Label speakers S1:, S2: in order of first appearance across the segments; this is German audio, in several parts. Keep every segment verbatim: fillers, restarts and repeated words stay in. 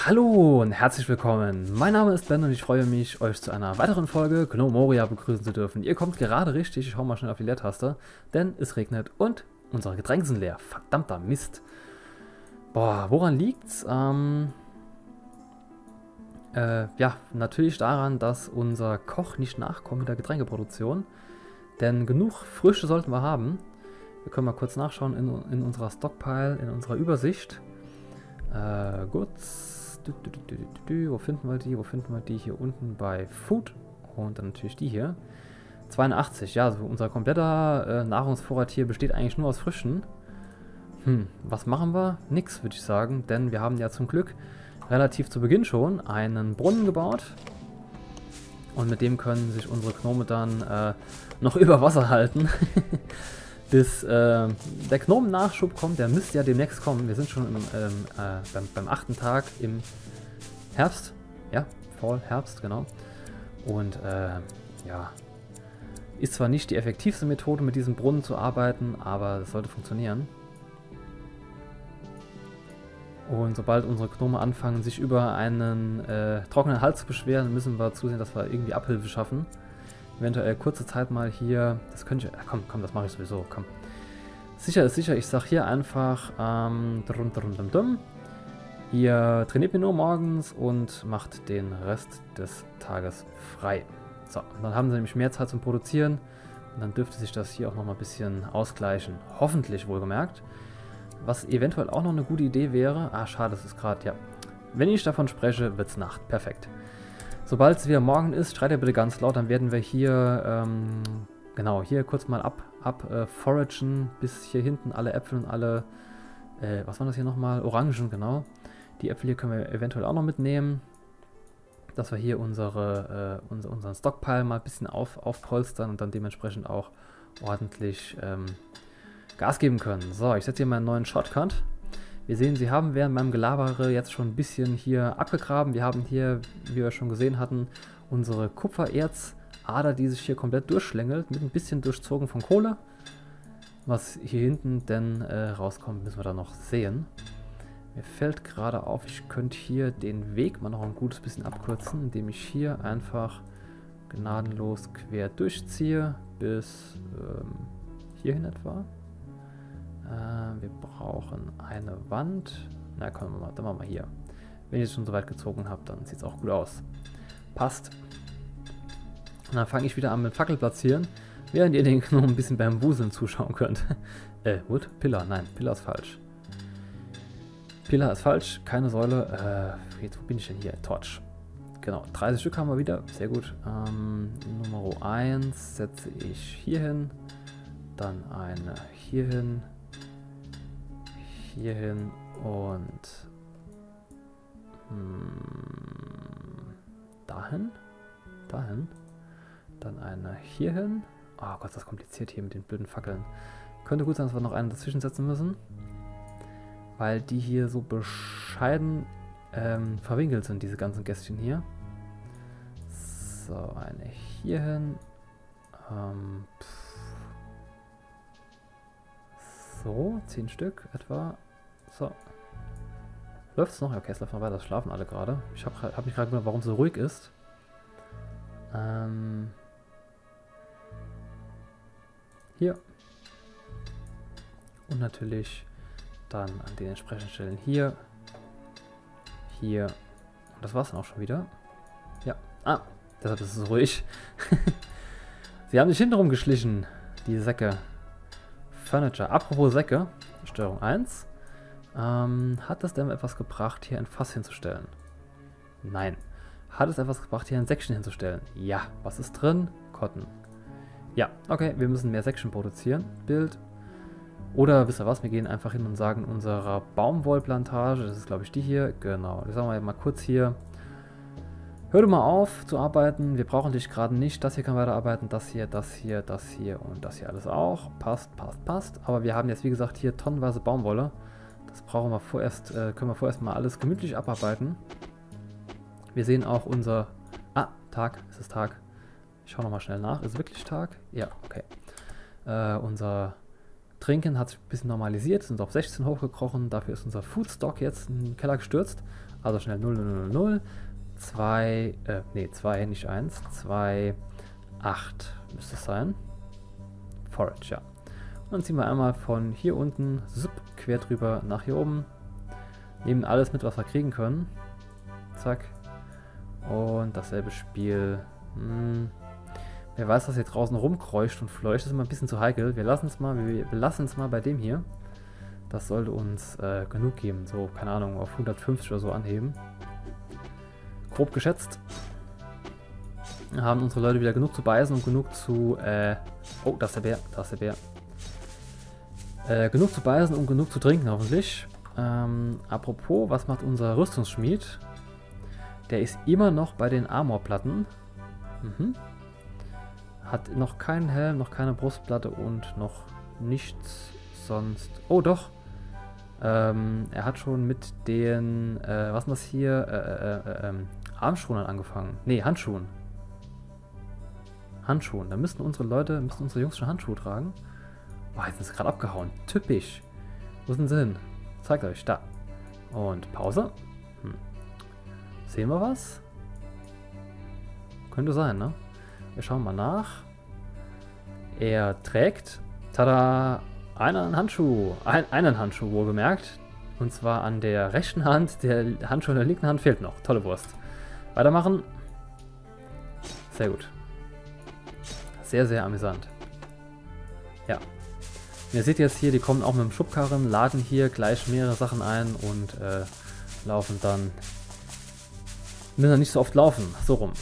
S1: Hallo und herzlich willkommen. Mein Name ist Ben und ich freue mich, euch zu einer weiteren Folge Gnome Moria begrüßen zu dürfen. Ihr kommt gerade richtig, ich hau mal schnell auf die Leertaste, denn es regnet und unsere Getränke sind leer. Verdammter Mist. Boah, woran liegt's? Ähm, äh, ja, natürlich daran, dass unser Koch nicht nachkommt mit der Getränkeproduktion. Denn genug Früchte sollten wir haben. Wir können mal kurz nachschauen in, in unserer Stockpile, in unserer Übersicht. Äh, gut. Du, du, du, du, du. Wo finden wir die? Wo finden wir die? Hier unten bei Food. Und dann natürlich die hier. zweiundachtzig. Ja, also unser kompletter äh, Nahrungsvorrat hier besteht eigentlich nur aus Früchten. Hm, was machen wir? Nix, würde ich sagen. Denn wir haben ja zum Glück relativ zu Beginn schon einen Brunnen gebaut. Und mit dem können sich unsere Gnome dann äh, noch über Wasser halten. Bis äh, der Gnomen-Nachschub kommt, der müsste ja demnächst kommen. Wir sind schon im, ähm, äh, beim, beim achten Tag im Herbst. Ja, Fall, Herbst, genau. Und äh, ja, ist zwar nicht die effektivste Methode, mit diesem Brunnen zu arbeiten, aber es sollte funktionieren. Und sobald unsere Gnome anfangen, sich über einen äh, trockenen Hals zu beschweren, müssen wir zusehen, dass wir irgendwie Abhilfe schaffen. Eventuell kurze Zeit mal hier, das könnte ich, komm, komm, das mache ich sowieso, komm. Sicher ist sicher, ich sag hier einfach, ähm, drum, drum, drum, drum. Ihr trainiert mir nur morgens und macht den Rest des Tages frei. So, und dann haben sie nämlich mehr Zeit zum Produzieren und dann dürfte sich das hier auch noch mal ein bisschen ausgleichen. Hoffentlich wohlgemerkt. Was eventuell auch noch eine gute Idee wäre, ah, schade, es ist gerade, ja. Wenn ich davon spreche, wird's Nacht, perfekt. Sobald es wieder morgen ist, schreit ihr bitte ganz laut, dann werden wir hier, ähm, genau, hier kurz mal ab, ab äh, foragen, bis hier hinten alle Äpfel und alle, äh, was waren das hier nochmal? Orangen, genau. Die Äpfel hier können wir eventuell auch noch mitnehmen, dass wir hier unsere, äh, unser, unseren Stockpile mal ein bisschen auf, aufpolstern und dann dementsprechend auch ordentlich ähm, Gas geben können. So, ich setze hier mal einen neuen Shortcut. Wir sehen, sie haben während meinem Gelabere jetzt schon ein bisschen hier abgegraben. Wir haben hier, wie wir schon gesehen hatten, unsere Kupfererzader, die sich hier komplett durchschlängelt, mit ein bisschen durchzogen von Kohle. Was hier hinten denn äh, rauskommt, müssen wir dann noch sehen. Mir fällt gerade auf, ich könnte hier den Weg mal noch ein gutes bisschen abkürzen, indem ich hier einfach gnadenlos quer durchziehe bis ähm, hierhin etwa. Wir brauchen eine Wand. Na, können wir mal, dann machen wir hier. Wenn ich es schon so weit gezogen habe, dann sieht es auch gut aus. Passt. Und dann fange ich wieder an mit Fackel platzieren, während ihr den Gnomen ein bisschen beim Wuseln zuschauen könnt. äh, Wood? Pillar? Nein, Pillar ist falsch. Pillar ist falsch, keine Säule. Äh, jetzt, wo bin ich denn hier? Torch. Genau, dreißig Stück haben wir wieder. Sehr gut. Ähm, Nummer eins setze ich hier hin. Dann eine hier hin. Hier hin und hm, dahin, dahin, dann eine hier hin. Oh Gott, das ist kompliziert hier mit den blöden Fackeln. Könnte gut sein, dass wir noch einen dazwischen setzen müssen, weil die hier so bescheiden ähm, verwinkelt sind, diese ganzen Gästchen hier. So, eine hier hin. Ähm, So, zehn Stück etwa. So. Läuft's noch? Okay, es läuft noch weiter. Das schlafen alle gerade. Ich habe hab mich gerade gewundert, warum es so ruhig ist. Ähm. Hier. Und natürlich dann an den entsprechenden Stellen hier. Hier. Und das war's dann auch schon wieder. Ja. Ah, deshalb ist es so ruhig. Sie haben sich hintenrum geschlichen, die Säcke. Furniture. Apropos Säcke, Steuerung eins. Ähm, hat es denn etwas gebracht, hier ein Fass hinzustellen? Nein. Hat es etwas gebracht, hier ein Säckchen hinzustellen? Ja. Was ist drin? Cotton. Ja, okay, wir müssen mehr Säckchen produzieren. Bild. Oder, wisst ihr was, wir gehen einfach hin und sagen unserer Baumwollplantage, das ist glaube ich die hier, genau. Das sagen wir mal kurz hier. Hör doch mal auf zu arbeiten, wir brauchen dich gerade nicht, das hier kann weiterarbeiten, das hier, das hier, das hier und das hier alles auch. Passt, passt, passt. Aber wir haben jetzt wie gesagt hier tonnenweise Baumwolle. Das brauchen wir vorerst, äh, können wir vorerst mal alles gemütlich abarbeiten. Wir sehen auch unser... Ah, Tag, es ist Tag. Ich schaue nochmal schnell nach, ist es wirklich Tag? Ja, okay. Äh, unser Trinken hat sich ein bisschen normalisiert, sind auf sechzehn hochgekrochen, dafür ist unser Foodstock jetzt in den Keller gestürzt. Also schnell null null null null. zwei, äh, nee, zwei, nicht eins. zwei, acht müsste es sein. Forage, ja. Und dann ziehen wir einmal von hier unten zup, quer drüber nach hier oben. Nehmen alles mit, was wir kriegen können. Zack. Und dasselbe Spiel. Hm. Wer weiß, was hier draußen rumkreucht und fleucht, ist immer ein bisschen zu heikel. Wir lassen es mal, wir, wir lassen es mal bei dem hier. Das sollte uns äh, genug geben. So, keine Ahnung, auf hundertfünfzig oder so anheben. Grob geschätzt. Haben unsere Leute wieder genug zu beißen und genug zu... Äh, oh, da ist der Bär, da ist der Bär. Äh, genug zu beißen und genug zu trinken, hoffentlich. Ähm, apropos, was macht unser Rüstungsschmied? Der ist immer noch bei den Armorplatten. Mhm. Hat noch keinen Helm, noch keine Brustplatte und noch nichts sonst. Oh, doch. Ähm, er hat schon mit den, äh, was ist das hier? Äh, äh, äh, ähm, Armschonen angefangen. Ne, Handschuhen. Handschuhen. Da müssten unsere Leute, müssten unsere Jungs schon Handschuhe tragen. Boah, jetzt ist es gerade abgehauen. Typisch. Wo sind sie hin? Zeigt euch, da. Und Pause. Hm. Sehen wir was? Könnte sein, ne? Wir schauen mal nach. Er trägt, tada, einen Handschuh. Ein, einen Handschuh, wohlgemerkt. Und zwar an der rechten Hand. Der Handschuh an der linken Hand fehlt noch. Tolle Wurst. Weitermachen. Sehr gut. Sehr, sehr amüsant. Ja. Und ihr seht jetzt hier, die kommen auch mit dem Schubkarren, laden hier gleich mehrere Sachen ein und äh, laufen dann. Müssen dann nicht so oft laufen. So rum.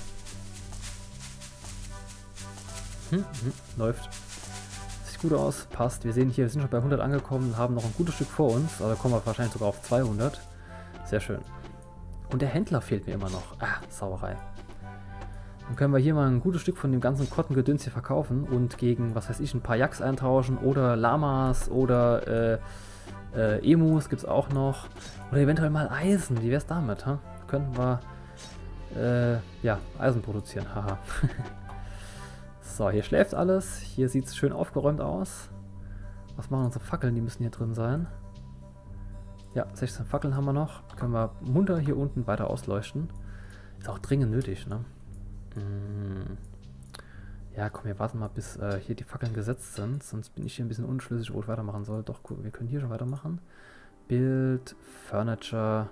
S1: Hm, hm, läuft. Sieht gut aus, passt. Wir sehen hier, wir sind schon bei hundert angekommen, haben noch ein gutes Stück vor uns. Also kommen wir wahrscheinlich sogar auf zweihundert. Sehr schön. Und der Händler fehlt mir immer noch. Ah, Sauerei. Dann können wir hier mal ein gutes Stück von dem ganzen Kottengedöns hier verkaufen und gegen, was weiß ich, ein paar Yaks eintauschen oder Lamas oder äh, äh, Emus gibt es auch noch. Oder eventuell mal Eisen. Wie wäre es damit? Ha? Könnten wir äh, ja, Eisen produzieren. Haha. So, hier schläft alles. Hier sieht es schön aufgeräumt aus. Was machen unsere Fackeln? Die müssen hier drin sein. Ja, sechzehn Fackeln haben wir noch. Können wir munter hier unten weiter ausleuchten. Ist auch dringend nötig, ne? Hm. Ja, komm, wir warten mal, bis äh, hier die Fackeln gesetzt sind. Sonst bin ich hier ein bisschen unschlüssig, wo ich weitermachen soll. Doch, cool, wir können hier schon weitermachen. Bild, Furniture,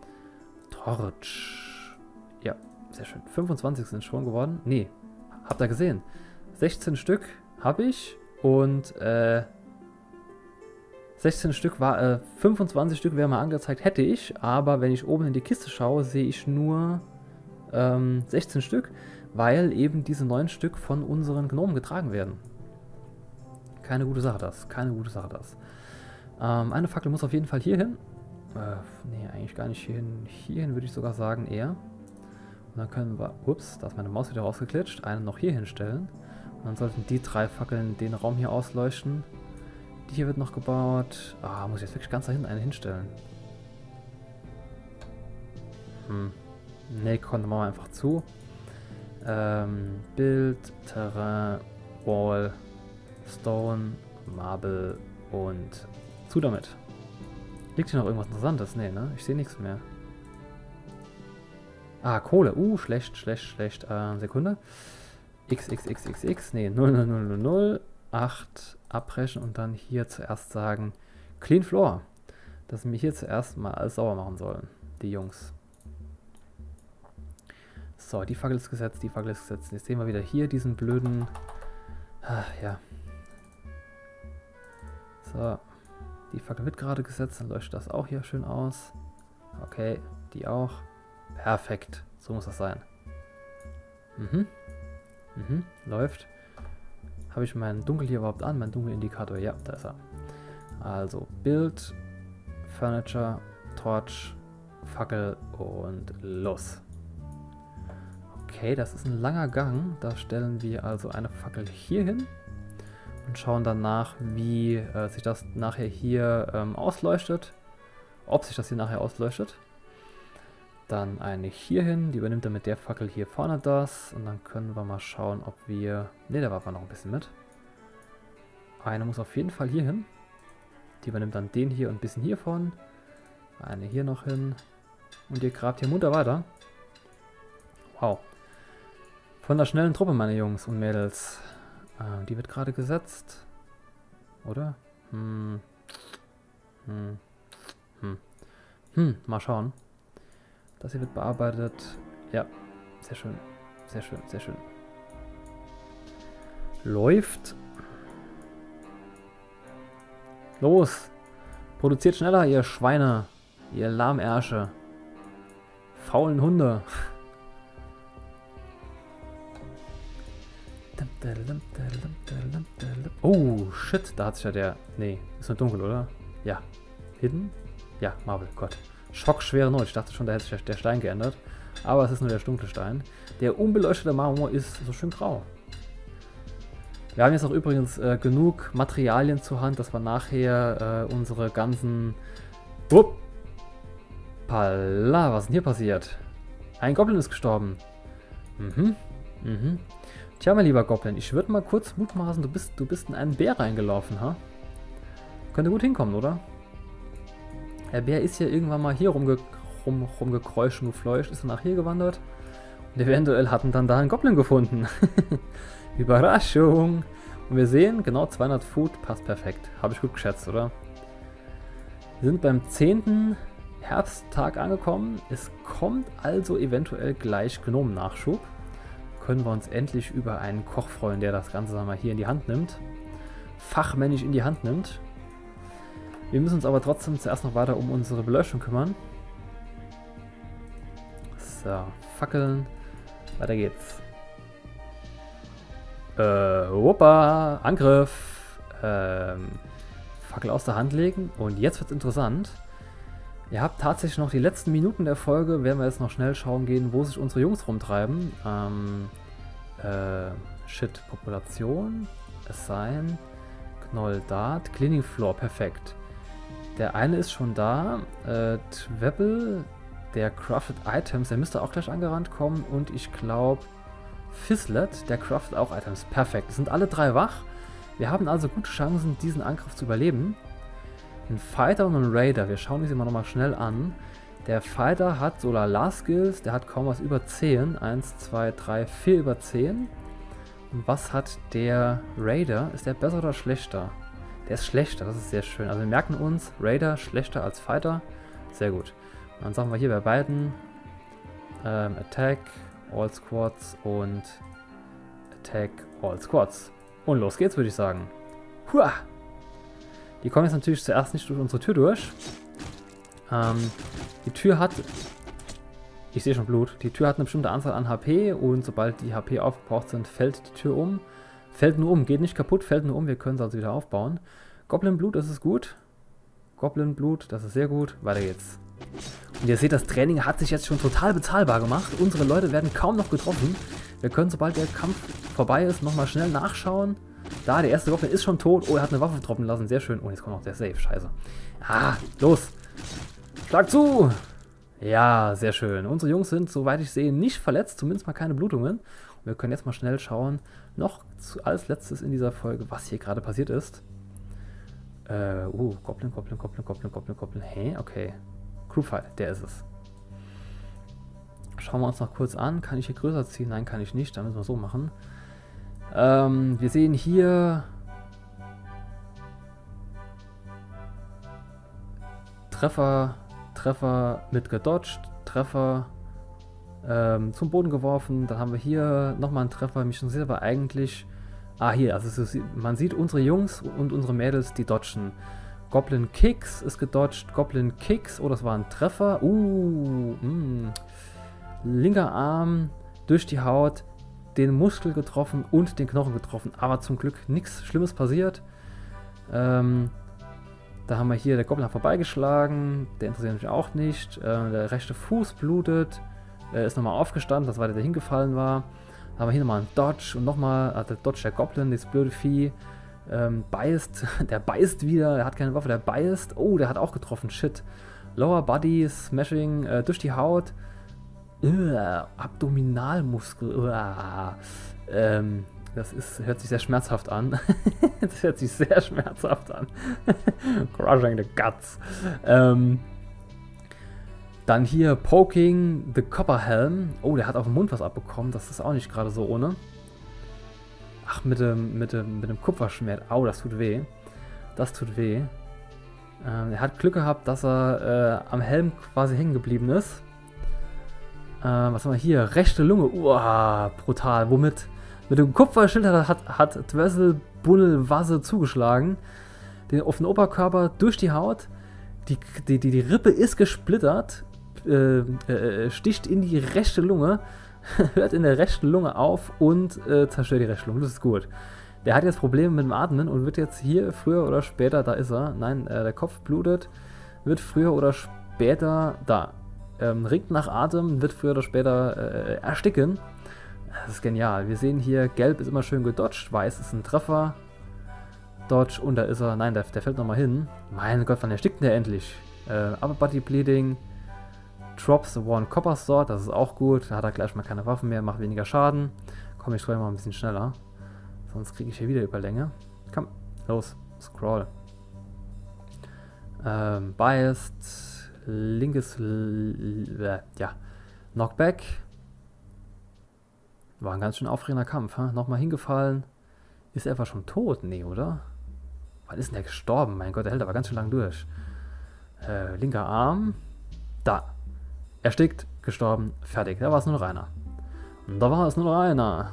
S1: Torch. Ja, sehr schön. fünfundzwanzig sind schon geworden. Nee, habt ihr gesehen? sechzehn Stück habe ich und äh, sechzehn Stück war, äh, fünfundzwanzig Stück wäre mal angezeigt, hätte ich, aber wenn ich oben in die Kiste schaue, sehe ich nur ähm, sechzehn Stück, weil eben diese neun Stück von unseren Gnomen getragen werden. Keine gute Sache das, keine gute Sache das. Ähm, eine Fackel muss auf jeden Fall hier hin. Äh, nee, eigentlich gar nicht hierhin. Hierhin würde ich sogar sagen eher. Und dann können wir, ups, da ist meine Maus wieder rausgeklitscht, eine noch hier hinstellen. Und dann sollten die drei Fackeln den Raum hier ausleuchten. Die hier wird noch gebaut. Ah, muss ich jetzt wirklich ganz da hinten eine hinstellen. Hm. Ne, konnte man einfach zu. Ähm, Bild, Terrain, Wall, Stone, Marble und zu damit. Liegt hier noch irgendwas Interessantes? Ne, ne? Ich sehe nichts mehr. Ah, Kohle. Uh, schlecht, schlecht, schlecht. Äh, Sekunde. X, X, X, X, X. Ne, null, null, null, null, null. acht abbrechen und dann hier zuerst sagen Clean Floor. Dass wir hier zuerst mal alles sauber machen sollen. Die Jungs. So, die Fackel ist gesetzt, die Fackel ist gesetzt. Jetzt sehen wir wieder hier diesen blöden... Ah, ja. So. Die Fackel wird gerade gesetzt, dann leuchtet das auch hier schön aus. Okay, die auch. Perfekt. So muss das sein. Mhm. Mhm, läuft. Habe ich meinen Dunkel hier überhaupt an? Mein Dunkelindikator? Ja, da ist er. Also Bild, Furniture, Torch, Fackel und los. Okay, das ist ein langer Gang. Da stellen wir also eine Fackel hier hin und schauen danach, wie äh, sich das nachher hier ähm, ausleuchtet. Ob sich das hier nachher ausleuchtet. Dann eine hier hin, die übernimmt dann mit der Fackel hier vorne das. Und dann können wir mal schauen, ob wir... Ne, da war aber noch ein bisschen mit. Eine muss auf jeden Fall hier hin. Die übernimmt dann den hier und ein bisschen hiervon. Eine hier noch hin. Und ihr grabt hier munter weiter. Wow. Von der schnellen Truppe, meine Jungs und Mädels. Äh, die wird gerade gesetzt. Oder? Hm. Hm. Hm. Hm. Mal schauen. Das hier wird bearbeitet. Ja. Sehr schön. Sehr schön. Sehr schön. Läuft. Los. Produziert schneller, ihr Schweine. Ihr Lahmärsche. Faulen Hunde. Oh, shit. Da hat sich ja der... Nee, ist nur dunkel, oder? Ja. Hidden? Ja, Marble. Gott. Schockschwere Not. Ich dachte schon, da hätte sich der Stein geändert. Aber es ist nur der dunkle Stein. Der unbeleuchtete Marmor ist so schön grau. Wir haben jetzt auch übrigens äh, genug Materialien zur Hand, dass wir nachher äh, unsere ganzen... Uppala, was ist denn hier passiert? Ein Goblin ist gestorben. Mhm, mhm. Tja, mein lieber Goblin, ich würde mal kurz mutmaßen, du bist, du bist in einen Bär reingelaufen, ha? Könnte gut hinkommen, oder? Der Bär ist ja irgendwann mal hier rumge rum, rumgekreuscht und gefleucht, ist dann nach hier gewandert. Und eventuell hatten dann da einen Goblin gefunden. Überraschung! Und wir sehen, genau zweihundert Food, passt perfekt. Habe ich gut geschätzt, oder? Wir sind beim zehnten Herbsttag angekommen. Es kommt also eventuell gleich Gnomen-Nachschub. Können wir uns endlich über einen Koch freuen, der das Ganze mal hier in die Hand nimmt. Fachmännisch in die Hand nimmt. Wir müssen uns aber trotzdem zuerst noch weiter um unsere Beleuchtung kümmern. So, Fackeln. Weiter geht's. Äh, Opa, Angriff. Ähm, Fackel aus der Hand legen. Und jetzt wird's interessant. Ihr habt tatsächlich noch die letzten Minuten der Folge, werden wir jetzt noch schnell schauen gehen, wo sich unsere Jungs rumtreiben. Ähm, äh, Shit, Population, Assign, Knoll Dart, Cleaning Floor, perfekt. Der eine ist schon da, äh, Twebble, der crafted Items, der müsste auch gleich angerannt kommen und ich glaube Fizzlet, der craftet auch Items, perfekt. Es sind alle drei wach. Wir haben also gute Chancen, diesen Angriff zu überleben. Ein Fighter und ein Raider, wir schauen uns immer noch mal schnell an. Der Fighter hat Solar Skills, der hat kaum was über zehn. eins, zwei, drei, vier über zehn. Und was hat der Raider? Ist der besser oder schlechter? Der ist schlechter, das ist sehr schön. Also wir merken uns, Raider schlechter als Fighter. Sehr gut. Und dann sagen wir hier bei beiden ähm, Attack, All Squads und Attack, All Squads. Und los geht's, würde ich sagen. Huah! Die kommen jetzt natürlich zuerst nicht durch unsere Tür durch. Ähm, die Tür hat... Ich sehe schon Blut. Die Tür hat eine bestimmte Anzahl an H P und sobald die H P aufgebraucht sind, fällt die Tür um. Fällt nur um, geht nicht kaputt, fällt nur um. Wir können es also wieder aufbauen. Goblin Blut, das ist gut. Goblin Blut, das ist sehr gut. Weiter geht's. Und ihr seht, das Training hat sich jetzt schon total bezahlbar gemacht. Unsere Leute werden kaum noch getroffen. Wir können, sobald der Kampf vorbei ist, nochmal schnell nachschauen. Da, der erste Goblin ist schon tot. Oh, er hat eine Waffe droppen lassen. Sehr schön. Oh, jetzt kommt noch der Safe. Scheiße. Ah, los. Schlag zu. Ja, sehr schön. Unsere Jungs sind, soweit ich sehe, nicht verletzt. Zumindest mal keine Blutungen. Und wir können jetzt mal schnell schauen, noch zu, als letztes in dieser Folge, was hier gerade passiert ist. Äh, uh, Goblin, Goblin, Goblin, Goblin, Goblin, Goblin. Hä? Okay. Crewfile, der ist es. Schauen wir uns noch kurz an. Kann ich hier größer ziehen? Nein, kann ich nicht. Dann müssen wir so machen. Ähm, wir sehen hier Treffer, Treffer mit gedodged, Treffer ähm, zum Boden geworfen. Dann haben wir hier nochmal einen Treffer. Mich interessiert aber eigentlich... Ah, hier, also es ist, man sieht unsere Jungs und unsere Mädels, die dodgen. Goblin Kicks ist gedodged. Goblin Kicks, oh, das war ein Treffer. Uh, mh. Linker Arm durch die Haut, den Muskel getroffen und den Knochen getroffen. Aber zum Glück nichts Schlimmes passiert. Ähm, da haben wir hier, der Goblin hat vorbeigeschlagen. Der interessiert mich auch nicht. Äh, der rechte Fuß blutet. Äh, ist nochmal aufgestanden, das war der, der hingefallen war. Da haben wir hier nochmal einen Dodge und nochmal, also der Dodge der Goblin, das blöde Vieh. Ähm, beißt, der beißt wieder, der hat keine Waffe, der beißt. Oh, der hat auch getroffen, shit. Lower Body, Smashing äh, durch die Haut. Uh, Abdominalmuskel. Uh, ähm, das ist, hört sich sehr schmerzhaft an. Das hört sich sehr schmerzhaft an. Crushing the guts. Ähm, Dann hier Poking the Copper Helm. Oh, der hat auf dem Mund was abbekommen. Das ist auch nicht gerade so ohne. Ach, mit dem, mit dem, mit dem Kupferschwert. Au, das tut weh. Das tut weh. Ähm, er hat Glück gehabt, dass er äh, am Helm quasi hängen geblieben ist. Äh, was haben wir hier? Rechte Lunge. Uah, brutal. Womit? Mit dem Kupferschild hat, hat Dwessel Bunnel Wasse zugeschlagen. Den offenen Oberkörper durch die Haut. Die, die, die, die Rippe ist gesplittert. Äh, äh, sticht in die rechte Lunge. Hört in der rechten Lunge auf und äh, zerstört die rechte Lunge. Das ist gut. Der hat jetzt Probleme mit dem Atmen und wird jetzt hier früher oder später, da ist er, nein, äh, der Kopf blutet, wird früher oder später, da, ähm, ringt nach Atem, wird früher oder später äh, ersticken. Das ist genial. Wir sehen hier, gelb ist immer schön gedodged, weiß ist ein Treffer, Dodge und da ist er, nein, der, der fällt nochmal hin. Mein Gott, wann erstickt der endlich? Äh, Upper Body Bleeding, drops the one Copper Sword, das ist auch gut, da hat er gleich mal keine Waffen mehr, macht weniger Schaden. Komm, ich scroll mal ein bisschen schneller. Sonst kriege ich hier wieder Überlänge. Komm, los, scroll. Ähm, biased, linkes, äh, ja, Knockback. War ein ganz schön aufregender Kampf, ha? Nochmal hingefallen. Ist er etwa schon tot? Nee, oder? Wann ist denn der gestorben? Mein Gott, der hält aber ganz schön lang durch. Äh, linker Arm. Da. Erstickt, gestorben, fertig. Da war es nur noch einer. Und da war es nur noch einer.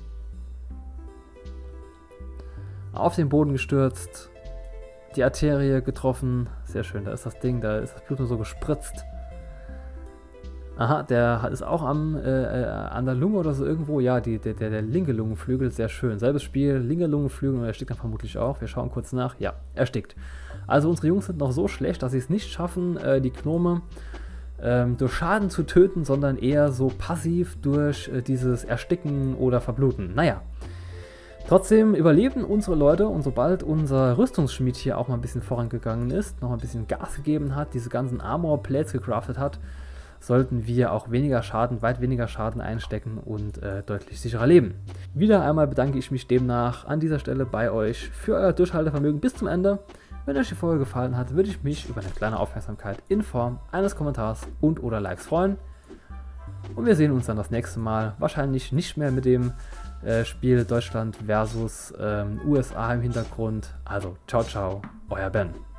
S1: Auf den Boden gestürzt, die Arterie getroffen, sehr schön, da ist das Ding, da ist das Blut nur so gespritzt. Aha, der ist auch am, äh, an der Lunge oder so irgendwo, ja, die, der, der, der linke Lungenflügel, sehr schön. Selbes Spiel, linke Lungenflügel und er erstickt dann vermutlich auch, wir schauen kurz nach, ja, erstickt. Also unsere Jungs sind noch so schlecht, dass sie es nicht schaffen, äh, die Gnome ähm, durch Schaden zu töten, sondern eher so passiv durch äh, dieses Ersticken oder Verbluten. Naja. Trotzdem überleben unsere Leute und sobald unser Rüstungsschmied hier auch mal ein bisschen vorangegangen ist, noch ein bisschen Gas gegeben hat, diese ganzen Armor Plates gecraftet hat, sollten wir auch weniger Schaden, weit weniger Schaden einstecken und äh, deutlich sicherer leben. Wieder einmal bedanke ich mich demnach an dieser Stelle bei euch für euer Durchhaltevermögen bis zum Ende. Wenn euch die Folge gefallen hat, würde ich mich über eine kleine Aufmerksamkeit in Form eines Kommentars und oder Likes freuen. Und wir sehen uns dann das nächste Mal, wahrscheinlich nicht mehr mit dem äh, Spiel Deutschland versus ähm, U S A im Hintergrund. Also, ciao, ciao, euer Ben.